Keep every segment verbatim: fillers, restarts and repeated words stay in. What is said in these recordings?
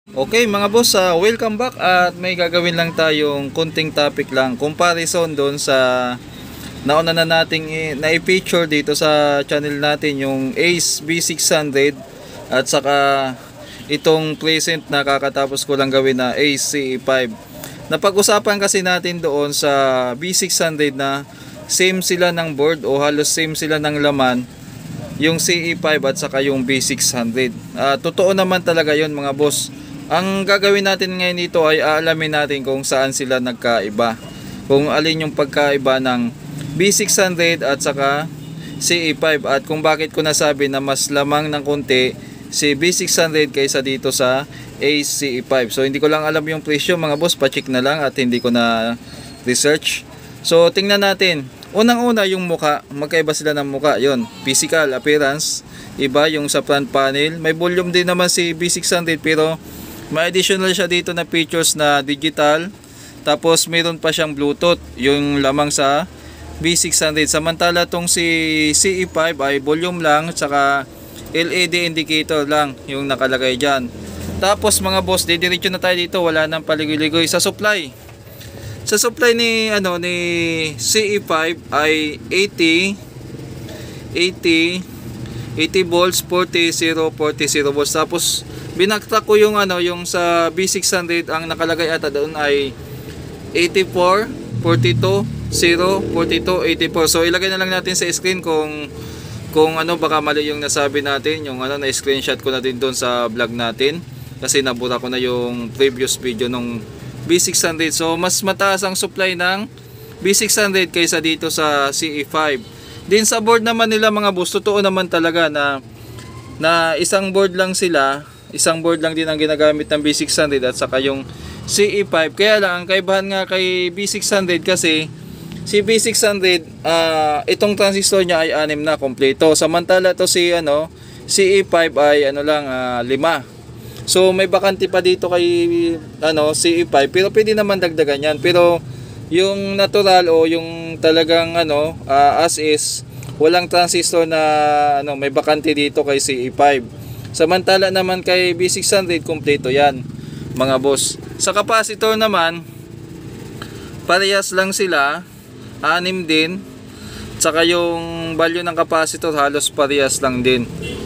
Okay mga boss, uh, welcome back at may gagawin lang tayong kunting topic lang, comparison doon sa nauna na nating na-feature dito sa channel natin, yung Ace B six hundred at saka itong present na kakatapos ko lang gawin na Ace C E five. Napag-usapan kasi natin doon sa B six hundred na same sila ng board o halos same sila ng laman, yung C E five at saka yung B six hundred. Uh, totoo naman talaga yon mga boss. Ang gagawin natin ngayon dito ay aalamin natin kung saan sila nagkaiba, kung alin yung pagkaiba ng B six hundred at saka C E five, at kung bakit ko nasabi na mas lamang ng konti si B six hundred kaysa dito sa Ace C E five. So hindi ko lang alam yung presyo mga boss, pa-check na lang at hindi ko na research. So tingnan natin. Unang-una yung muka, magkaiba sila ng muka. Yon, physical appearance, iba yung sa front panel. May volume din naman si B six hundred pero may additional siya dito na features na digital. Tapos meron pa siyang Bluetooth, yung lamang sa B six hundred. Samantala tong si C E five ay volume lang, tsaka L E D indicator lang yung nakalagay dyan. Tapos mga boss, didiretso na tayo dito, wala nang paligoy-ligoy sa supply. Sa supply ni ano ni C E five ay eighty volts, forty, zero, forty, zero volts. Tapos binaktak ko yung ano yung sa B six hundred, ang nakalagay ata doon ay eighty-four, forty-two, zero, forty-two, eighty-four. So ilagay na lang natin sa screen kung kung ano, baka mali yung nasabi natin, yung ano na screenshot ko na din doon sa vlog natin kasi nabura ko na yung previous video nung B six hundred. So mas mataas ang supply ng B six hundred kaysa dito sa C E five. Din sa board naman nila mga boss, totoo naman talaga na na isang board lang sila, isang board lang din ang ginagamit ng B six hundred at saka yung C E five. Kaya lang ang kaibahan nga kay B six hundred kasi si B six hundred, uh, itong transistor niya ay anim na kompleto. Samantala to si ano C E five ay ano lang, uh, lima. So may bakante pa dito kay ano C E five, pero pwede naman dagdagan yan. Pero yung natural o yung talagang ano uh, as is, walang transistor na ano may bakante dito kay C E five. Samantala naman kay B six hundred kompleto yan mga boss. Sa capacitor naman parehas lang sila, anim din, tsaka yung value ng capacitor halos parehas lang din.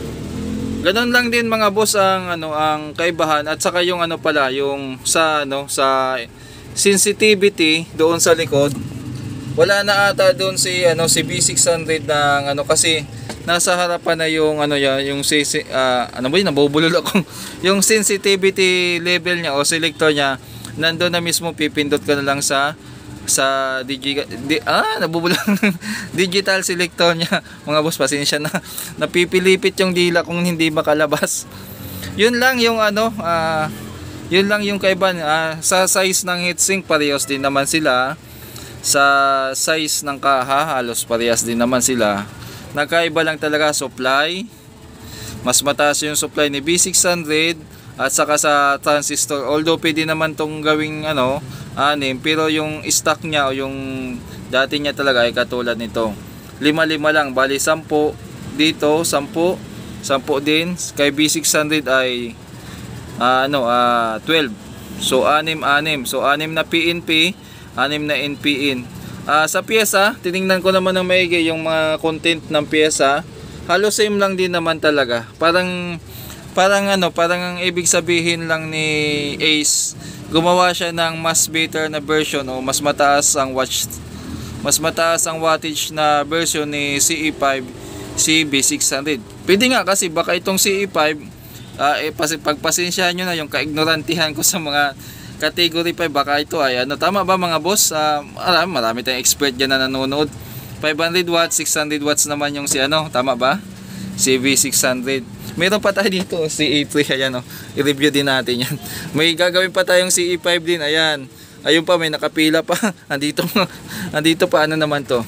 Ganon lang din mga boss ang ano ang kaibahan, at saka yung ano pala yung sa ano sa sensitivity doon sa likod. Wala na ata doon si ano si B six hundred ng ano kasi nasa harapan na yung ano ya yung si uh, ano ba yun, nabubulol ako yung sensitivity level niya o selector niya nandoon na mismo, pipindot ka na lang sa sa digi, di, ah nabubulang digital selector niya mga boss. Pasensya na, napipilipit yung dila kung hindi makalabas. Yun lang yung ano uh, yun lang yung kaibahan. Uh, sa size ng heatsink parehas din naman sila, sa size ng kaha halos parehas din naman sila. Nagkaiba lang talaga supply, mas mataas yung supply ni B six hundred at saka sa transistor, although pwede naman tong gawing ano anim, pero yung stock niya o yung dati niya talaga ay katulad nito, lima lima lang, bali sampu dito, sampu sampu din kay B six hundred ay uh, ano uh, twelve. So anim anim, so anim na P N P, anim na N P N. Uh, sa pyesa, tiningnan ko naman ng maigi yung mga content ng pyesa, halos same lang din naman talaga. Parang parang ano, parang ang ibig sabihin lang ni Ace, gumawa siya ng mas better na version o mas mataas ang watch, mas mataas ang wattage na version ni C E five, si B six hundred. Pwede nga kasi baka itong C E five, uh, eh, pagpasensyahan nyo na yung kaignorantihan ko sa mga category five, baka ito ay ano, tama ba mga boss? Uh, marami, marami tayong expert dyan na nanonood. five hundred watts, six hundred watts naman yung si ano, tama ba? Si B six hundred. Meron pa tayo dito si E three, ayan o, i-review din natin yan. May gagawin pa tayong C E five din, ayan. Ayun pa, may nakapila pa. Andito, andito pa, ano naman to.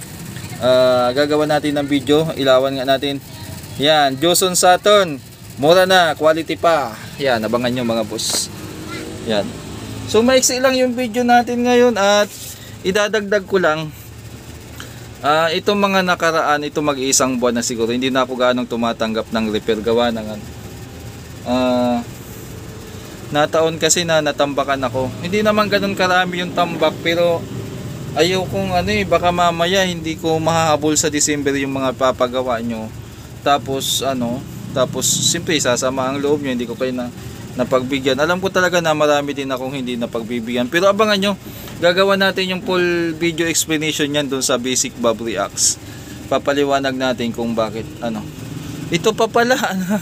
Uh, gagawa natin ng video, ilawan nga natin. Yan, Joson Saturn, mura na, quality pa. Yan, abangan nyo mga boss. Yan. So maiksi lang yung video natin ngayon at idadagdag ko lang. Uh, itong mga nakaraan, ito mag-iisang buwan na siguro, hindi na ako ganong tumatanggap ng repair gawa ng uh, nataon kasi na natambakan ako. Hindi naman ganun karami yung tambak, pero ayaw kong ano eh, baka mamaya hindi ko mahahabol sa December yung mga papagawa nyo. Tapos ano, tapos simple sasama ang loob nyo, hindi ko kayo na napagbigyan. Alam ko talaga na marami din akong hindi napagbibigyan. Pero abangan nyo, gagawa natin yung full video explanation yan dun sa Basic Bob Reacts. Papaliwanag natin kung bakit ano. Ito pa pala.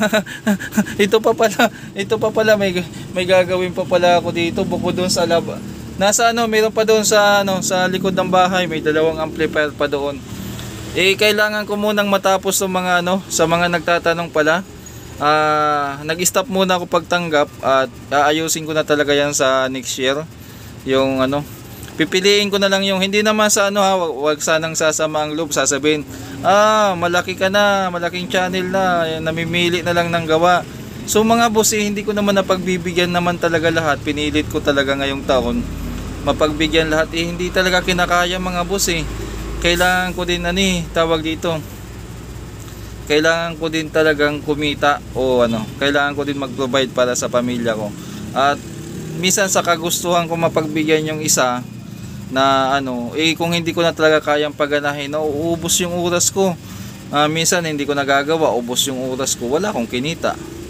ito pa pala. Ito pa pala may may gagawin pa pala ako dito bukod doon sa lab. Nasa ano, meron pa doon sa ano, sa likod ng bahay, may dalawang amplifier pa doon. Eh kailangan ko munang matapos ng mga ano, sa mga nagtatanong pala. Ah, uh, nag-stop muna ako pagtanggap at aayusin ko na talaga yan sa next year. Yung ano, pipiliin ko na lang yung hindi naman sa ano ha, wag sanang sasama ang loob, sasabihin, ah, malaki ka na, malaking channel na, namimili na lang ng gawa. So mga boss, eh, hindi ko naman napagbibigyan naman talaga lahat. Pinilit ko talaga ngayong taon mapagbigyan lahat, eh hindi talaga kinakaya mga boss eh. Kailangan ko din ano eh, tawag dito, kailangan ko din talagang kumita o ano, kailangan ko din mag-provide para sa pamilya ko. At minsan sa kagustuhan ko mapagbigyan yung isa na ano, eh kung hindi ko na talaga kayang paganahin, no, uubos yung oras ko. Uh, minsan hindi ko nagagawa, ubos yung oras ko, wala akong kinita.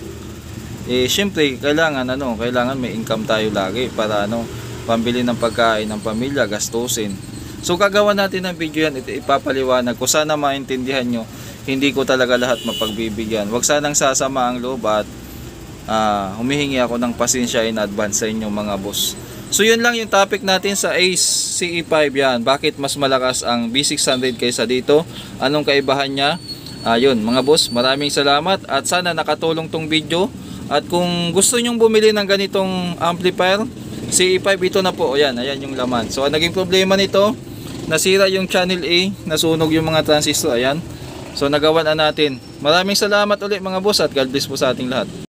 Eh syempre kailangan ano, kailangan may income tayo lagi para ano, pambili ng pagkain ng pamilya, gastusin. So gagawa natin ng video yan, ito ipapaliwanag ko, sana maintindihan nyo. Hindi ko talaga lahat mapagbibigyan. Huwag sanang sasama ang loob at uh, humihingi ako ng pasensya in advance sa inyo mga boss. So yun lang yung topic natin sa Ace C E five yan. Bakit mas malakas ang B six hundred kaysa dito? Anong kaibahan niya? Ayun uh, mga boss, maraming salamat at sana nakatulong tong video. At kung gusto nyong bumili ng ganitong amplifier, C E five ito na po. Ayan, ayan yung laman. So ang naging problema nito, nasira yung channel A, nasunog yung mga transistor. Ayan. So nagawa na natin. Maraming salamat ulit mga boss at God bless po sa ating lahat.